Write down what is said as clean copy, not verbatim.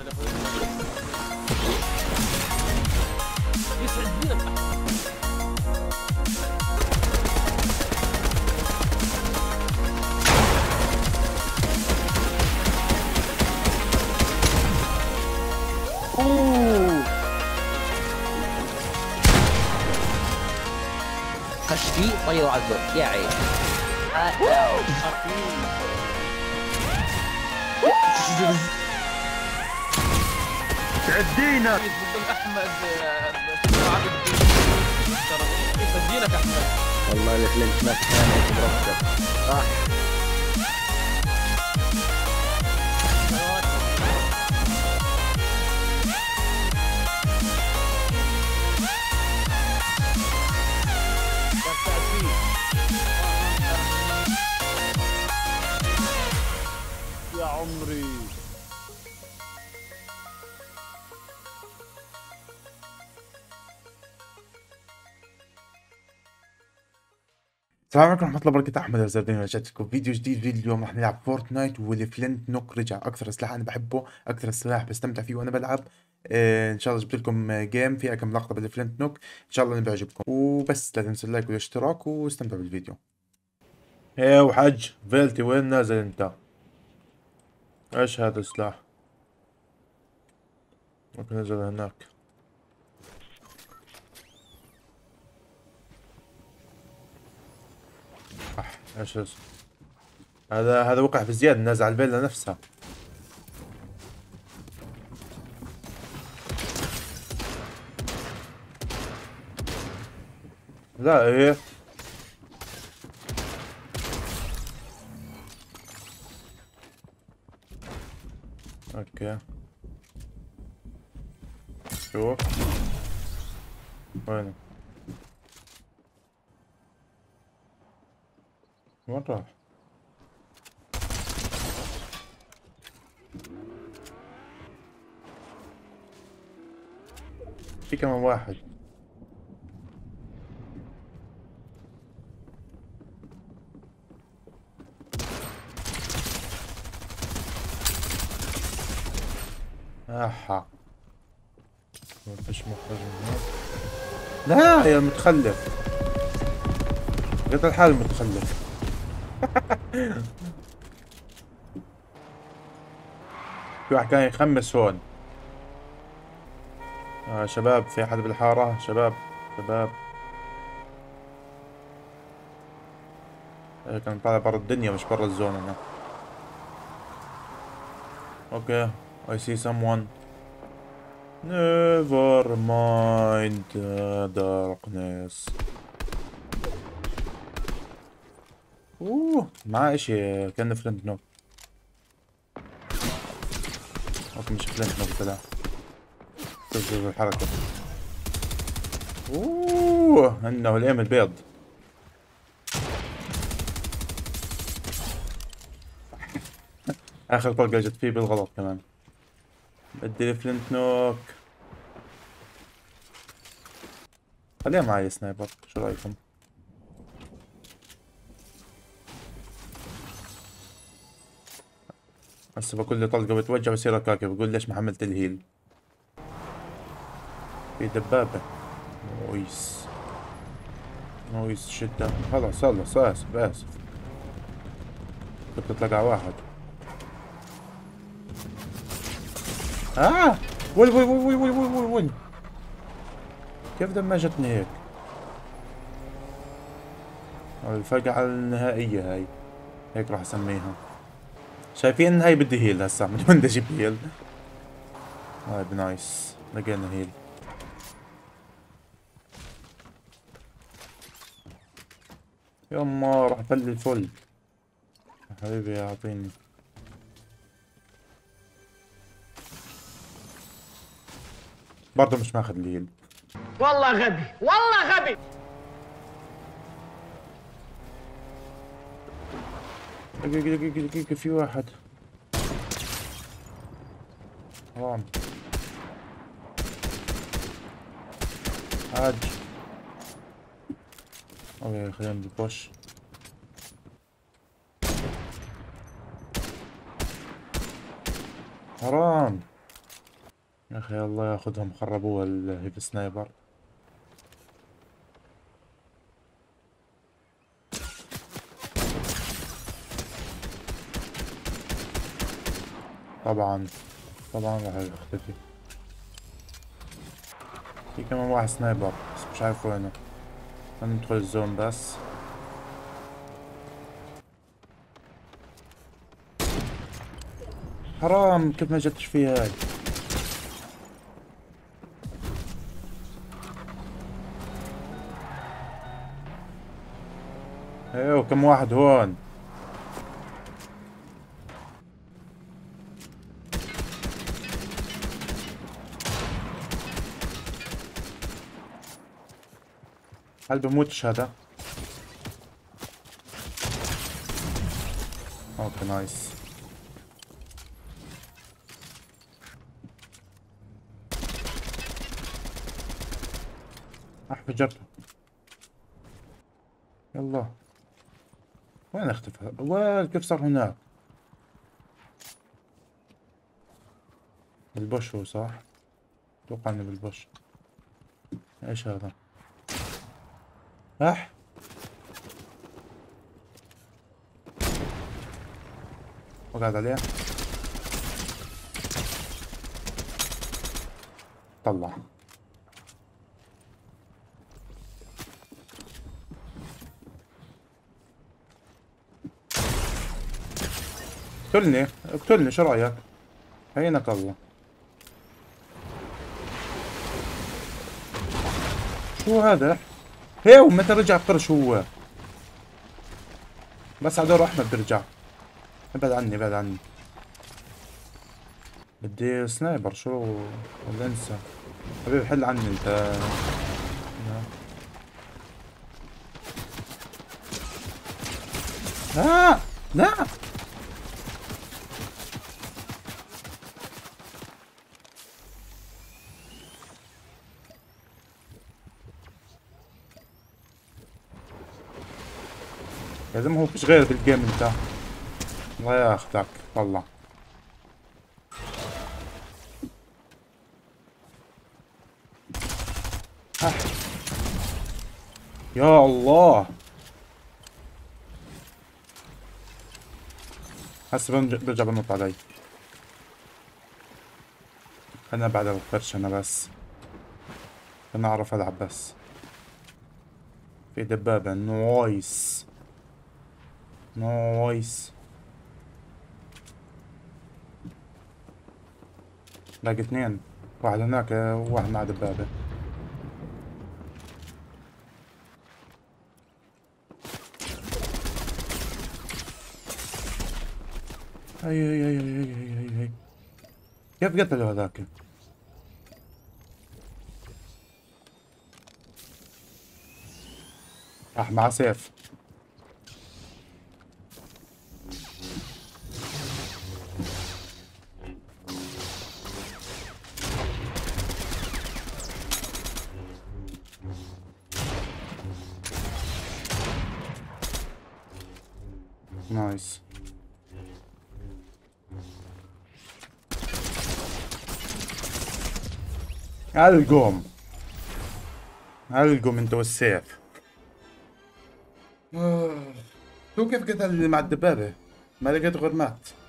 يسعد دينك. خش فيه طيروا على الزول يا عيل. تعدينا ضد احمد يسعد دينك احمد. والله الفلنت ما كان مرتب صح. يا عمري. السلام عليكم ورحمة الله وبركاته. أحمد الزردين رجعت لكم فيديو جديد. اليوم راح نلعب فورتنايت والفلنت نوك رجع. أكثر سلاح أنا بحبه، أكثر سلاح بستمتع فيه وأنا بلعب. إن شاء الله جبت لكم جيم فيها كم لقطة بالفلنت نوك، إن شاء الله إنه بيعجبكم. وبس لا تنسوا اللايك والاشتراك واستمتعوا بالفيديو. إيه وحج فيلتي وين نازل أنت؟ إيش هذا السلاح؟ ممكن ننزل هناك. ايش هذا وقع في زيادة، نازل على الفيلا نفسها. لا ايه اوكي شوف وين راح. في كمان واحد. احا ما فيش مخرج من هنا. لا يا متخلف، قلت الحال متخلف. في واحد كان يخمس هون. شباب، في أحد بالحارة؟ شباب كان طالع برا الدنيا مش برا الزون أنا. اوكي I see someone. Never mind the darkness. معاه اشي كأنه فلنت نوك. اوكي مش فلنت نوك طلع. شوف الحركة. انه الايم البيض. اخر طلقة جت فيه بالغلط كمان. بدي الفلنت نوك. خليها معي سنايبر، شو رايكم؟ هسه بكل لي طلقة بتوجه بصير كاكي، بقول ليش ما حملت الهيل. في دبابة. نويس شدة. خلاص آسف كنت تلقى واحد. وين كيف دمجتني هيك؟ الفقعة النهائية هاي، هيك راح اسميها. شايفين هاي بدي هيل هسا من وين بدي اجيب هيل؟ هاي بنايس لقينا هيل. يما راح افلي الفل. حبيبي اعطيني. برضه مش ماخذ الهيل. والله غبي. دقيقة في واحد. حرام. حاج. اوكي خلينا بالبوش. حرام. يا اخي الله ياخذهم، خربوها الهيب سنايبر. طبعا راح يختفي. في كمان واحد سنايبر بس مش عارف وينه. خلينا ندخل الزون بس. حرام كيف ما جتش فيها هاي. ايوه كم واحد هون. هل بموتش هذا؟ اوكي نايس. فجرته. يلا وين اختفى؟ كيف صار هناك؟ بالبوش هو صح؟ اتوقع انه بالبوش. ايش هذا؟ راح وقعد عليه. طلع. اقتلني شو رايك؟ عينك الله. شو هذا؟ هيو متى رجع قرش هو؟ بس على دور احمد برجع. ابعد عني. بدي سنايبر شو ولا انسى. حبيبي حل عني انت. لا لازم هو فيش غير بالجيم انت. الله ياخذك. طلع. يا الله هسه برجع بنط علي. انا بعد الفرش انا بس انا اعرف العب بس. في دبابة. نايس باقي اثنين. واحد هناك وواحد مع دبابة. هي كيف قتلوا هذاك؟ راح مع سيف. نايس. القوم انت والسيف. شو كيف قتل مع الدبابة؟ ما لقيت غير مات.